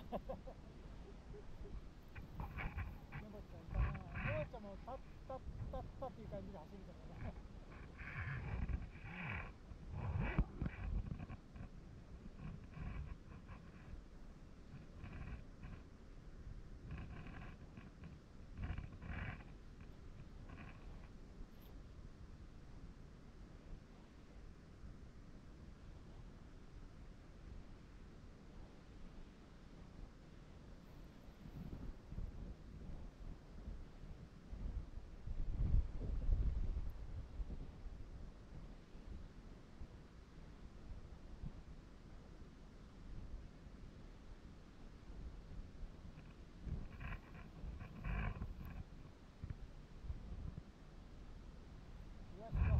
のぼっちゃんいたな。のぼっちゃんもタッタッタッタっていう感じで走るからね。